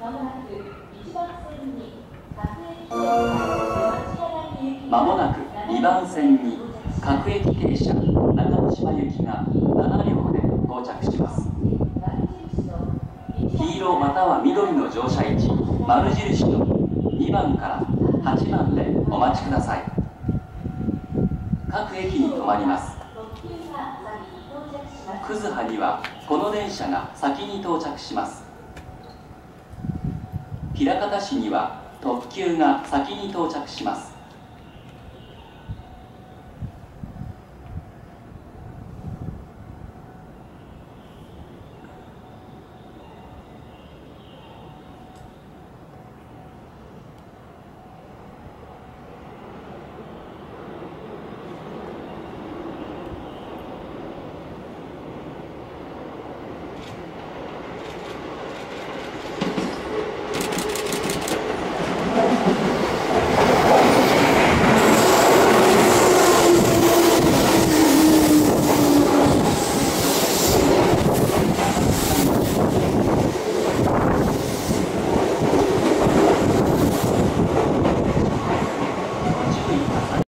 まもなく2番線に各駅停車中之島行きが7両で到着します。黄色または緑の乗車位置丸印の2番から8番でお待ちください。各駅に停まります。葛葉にはこの電車が先に到着します。枚方市には特急が先に到着します。